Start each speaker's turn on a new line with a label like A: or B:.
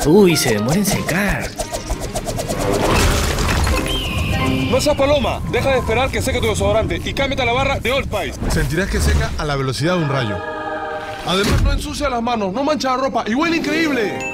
A: Uy, se demora en secar.
B: No seas paloma, deja de esperar que seque tu desodorante y cámbiate a la barra de Old Spice.
C: Sentirás que seca a la velocidad de un rayo. Además no ensucia las manos, no mancha la ropa y huele increíble.